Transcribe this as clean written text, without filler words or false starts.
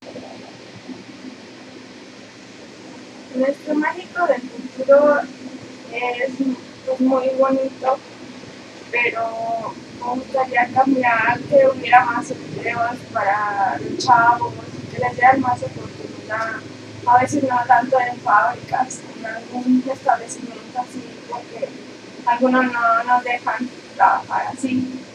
Nuestro México del futuro es pues, muy bonito, pero me gustaría cambiar que hubiera más empleos para los chavos, que les dieran más oportunidad, a veces no tanto en fábricas, en algún establecimiento así, porque algunos no nos dejan trabajar así.